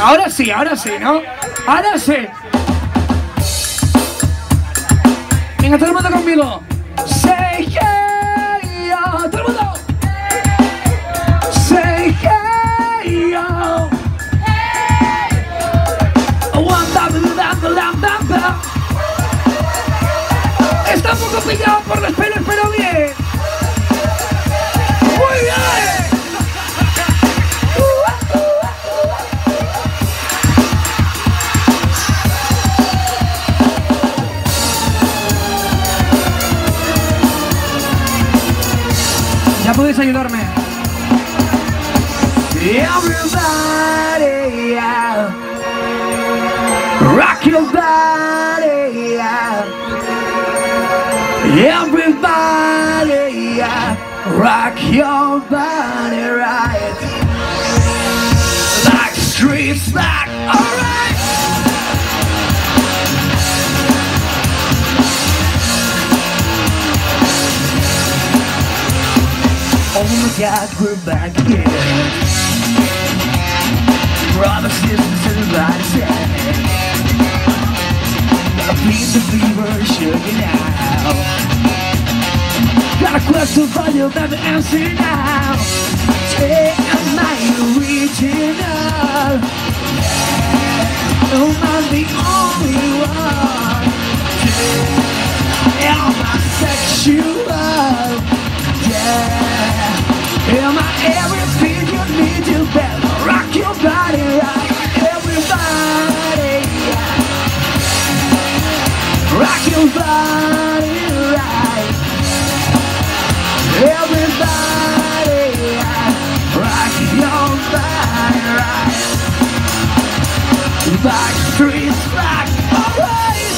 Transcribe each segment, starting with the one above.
ahora sí, ¿no? Ahora sí. Venga, todo el mundo conmigo. Say hey, yo. Todo el mundo. Say hey, yo. Está un poco pillado por los pelos, pero bien. Muy bien. Ya podéis ayudarme. Everybody, yeah. Rock your body, yeah. Everybody, yeah. Rock your body right. Like streets, like alright. Oh my God, we're back again. Brothers, sisters, everybody say a piece of fever, sugar now. Got a question for you, baby, answer now. Say, am I original? Am I the only one? Am I sexual? Yeah. Am I everything you need? You better rock your body right. Everybody, yeah. Rock your body right. Everybody, yeah. Rock your body right. Back streets, back, alright.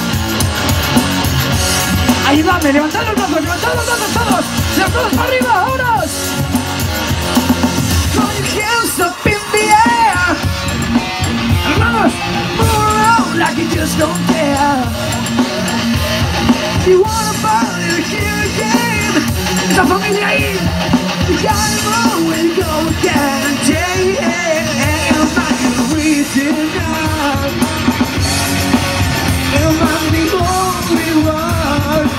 Ayúdame, levantad los brazos todos. Todos para arriba, vámonos. Throw your hands up in the air. Vamos, move around like you just don't care. You wanna party here again? Esa familia ahí. You gotta know where you go again. Am I the original? Am I the only one?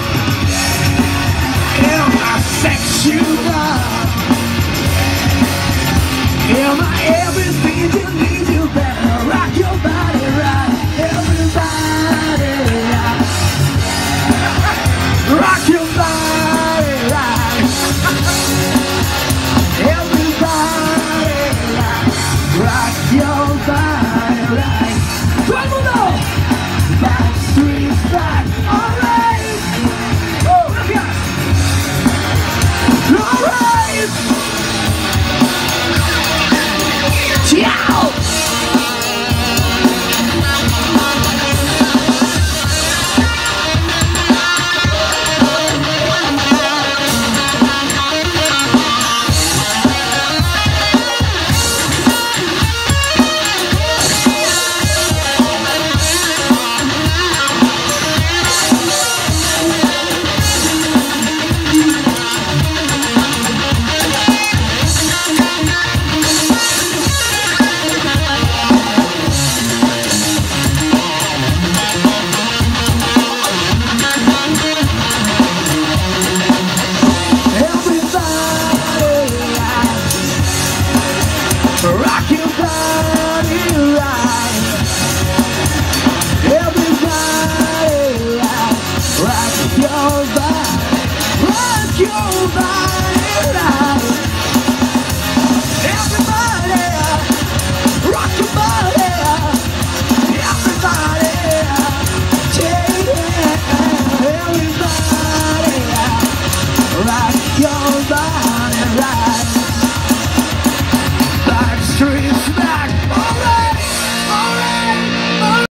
Am I sexual? Am I everything you need? You better rock your body right. Everybody, right. Rock your body right. Everybody, right. Rock your body right. Todo el mundo. Back streets back, alright. Oh, gracias. Alright.